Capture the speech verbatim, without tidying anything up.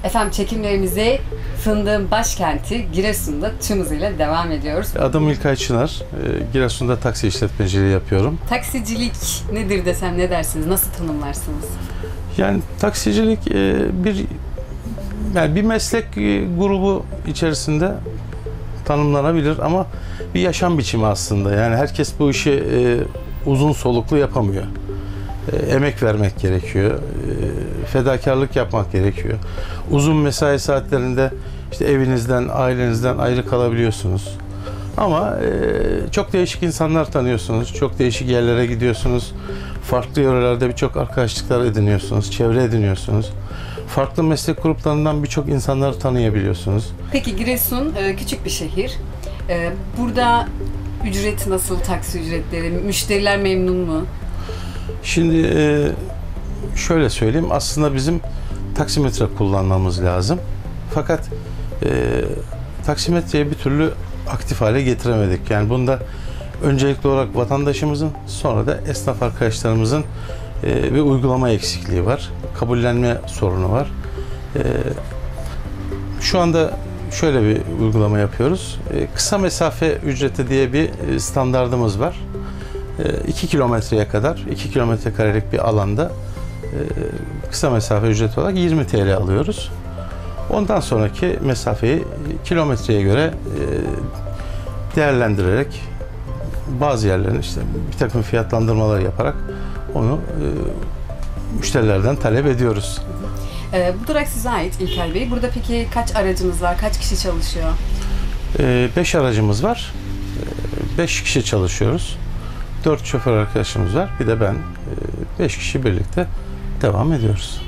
Efendim çekimlerimize Fındık'ın başkenti Giresun'da tüm hızıyla devam ediyoruz. Adım İlkay Çınar. Giresun'da taksi işletmeciliği yapıyorum. Taksicilik nedir desem ne dersiniz? Nasıl tanımlarsınız? Yani taksicilik bir yani bir meslek grubu içerisinde tanımlanabilir ama bir yaşam biçimi aslında. Yani herkes bu işi uzun soluklu yapamıyor. Emek vermek gerekiyor, fedakarlık yapmak gerekiyor. Uzun mesai saatlerinde işte evinizden, ailenizden ayrı kalabiliyorsunuz. Ama çok değişik insanlar tanıyorsunuz, çok değişik yerlere gidiyorsunuz. Farklı yörelerde birçok arkadaşlıklar ediniyorsunuz, çevre ediniyorsunuz. Farklı meslek gruplarından birçok insanları tanıyabiliyorsunuz. Peki Giresun küçük bir şehir. Burada ücret nasıl, taksi ücretleri, müşteriler memnun mu? Şimdi şöyle söyleyeyim, aslında bizim taksimetre kullanmamız lazım. Fakat e, taksimetreyi bir türlü aktif hale getiremedik. Yani bunda öncelikli olarak vatandaşımızın, sonra da esnaf arkadaşlarımızın e, bir uygulama eksikliği var. Kabullenme sorunu var. E, şu anda şöyle bir uygulama yapıyoruz. E, kısa mesafe ücreti diye bir standardımız var. iki kilometreye kadar, iki kilometre karelik bir alanda kısa mesafe ücreti olarak yirmi T L alıyoruz. Ondan sonraki mesafeyi kilometreye göre değerlendirerek bazı yerlerin işte bir takım fiyatlandırmalar yaparak onu müşterilerden talep ediyoruz. Bu durak size ait İlker Bey. Burada peki kaç aracınız var? Kaç kişi çalışıyor? Beş aracımız var. Beş kişi çalışıyoruz. Dört şoför arkadaşımız var. Bir de ben. Beş kişi birlikte devam ediyoruz.